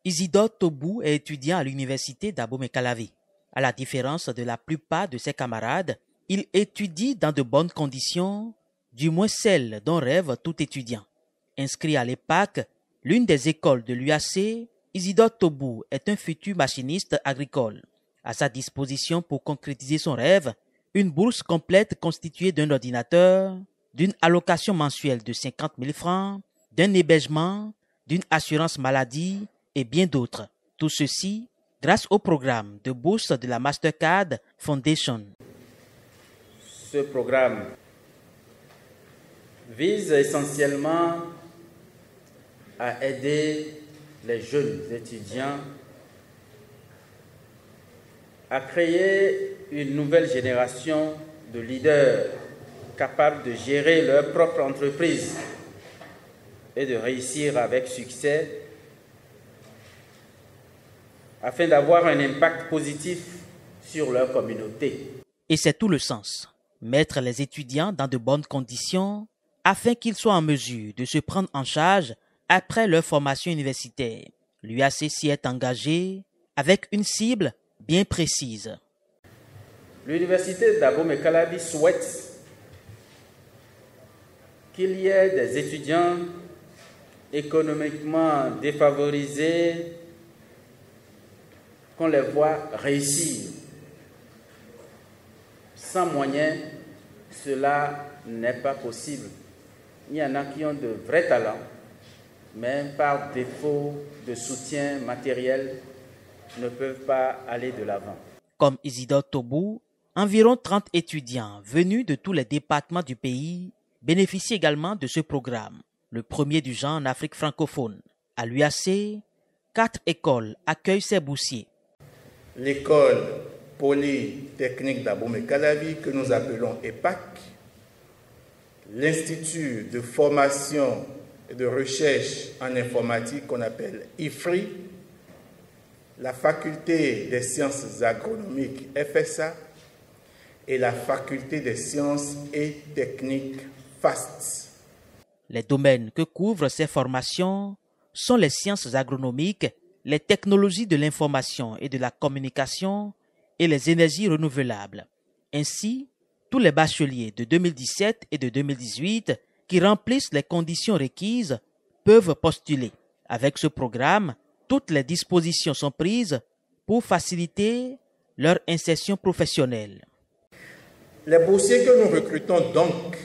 Isidore Tobou est étudiant à l'université d'Abomey-Calavi. À la différence de la plupart de ses camarades, il étudie dans de bonnes conditions, du moins celles dont rêve tout étudiant. Inscrit à l'EPAC, l'une des écoles de l'UAC, Isidore Tobou est un futur machiniste agricole. À sa disposition pour concrétiser son rêve, une bourse complète constituée d'un ordinateur, d'une allocation mensuelle de 50 000 francs, d'un hébergement, d'une assurance maladie et bien d'autres. Tout ceci grâce au programme de bourse de la Mastercard Foundation. Ce programme vise essentiellement à aider les jeunes étudiants à créer une nouvelle génération de leaders capables de gérer leur propre entreprise et de réussir avec succès afin d'avoir un impact positif sur leur communauté. Et c'est tout le sens. Mettre les étudiants dans de bonnes conditions afin qu'ils soient en mesure de se prendre en charge après leur formation universitaire. L'UAC s'y est engagé avec une cible bien précise. L'université d'Abomey-Calavi souhaite qu'il y ait des étudiants économiquement défavorisés, qu'on les voit réussir. Sans moyens, cela n'est pas possible. Il y en a qui ont de vrais talents, mais par défaut de soutien matériel, ne peuvent pas aller de l'avant. Comme Isidore Tobou, environ 30 étudiants venus de tous les départements du pays bénéficient également de ce programme, le premier du genre en Afrique francophone. À l'UAC, 4 écoles accueillent ces boursiers. L'école polytechnique d'Abomey-Calavi, que nous appelons EPAC, l'Institut de formation et de recherche en informatique qu'on appelle IFRI, la faculté des sciences agronomiques FSA et la faculté des sciences et techniques FAST. Les domaines que couvrent ces formations sont les sciences agronomiques, les technologies de l'information et de la communication et les énergies renouvelables. Ainsi, tous les bacheliers de 2017 et de 2018 qui remplissent les conditions requises peuvent postuler. Avec ce programme, toutes les dispositions sont prises pour faciliter leur insertion professionnelle. Les boursiers que nous recrutons donc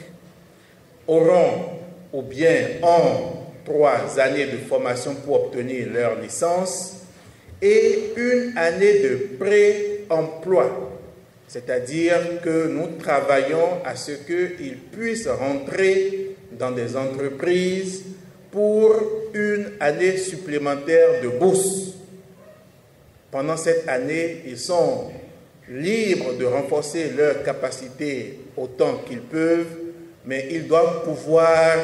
auront ou bien ont 3 années de formation pour obtenir leur licence et 1 année de pré-emploi, c'est-à-dire que nous travaillons à ce qu'ils puissent rentrer dans des entreprises pour 1 année supplémentaire de bourse. Pendant cette année, ils sont libres de renforcer leurs capacités autant qu'ils peuvent, mais ils doivent pouvoir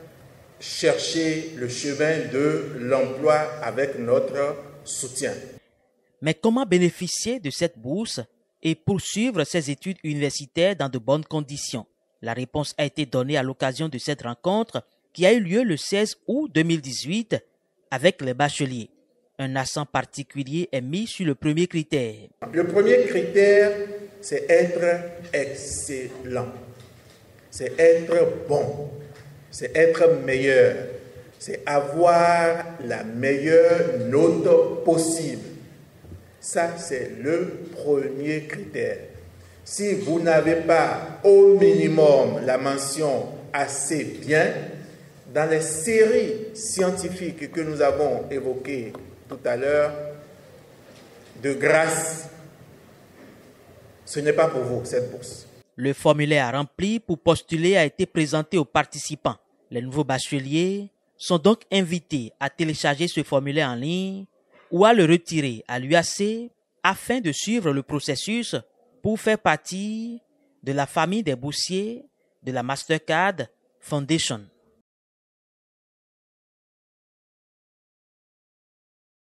chercher le chemin de l'emploi avec notre soutien. Mais comment bénéficier de cette bourse et poursuivre ses études universitaires dans de bonnes conditions? La réponse a été donnée à l'occasion de cette rencontre qui a eu lieu le 16 août 2018 avec les bacheliers. Un accent particulier est mis sur le premier critère. Le premier critère, c'est être excellent, c'est être bon, c'est être meilleur, c'est avoir la meilleure note possible. Ça, c'est le premier critère. Si vous n'avez pas au minimum la mention assez bien, dans les séries scientifiques que nous avons évoquées tout à l'heure, de grâce, ce n'est pas pour vous cette bourse. Le formulaire rempli pour postuler a été présenté aux participants. Les nouveaux bacheliers sont donc invités à télécharger ce formulaire en ligne ou à le retirer à l'UAC afin de suivre le processus pour faire partie de la famille des boursiers de la Mastercard Foundation.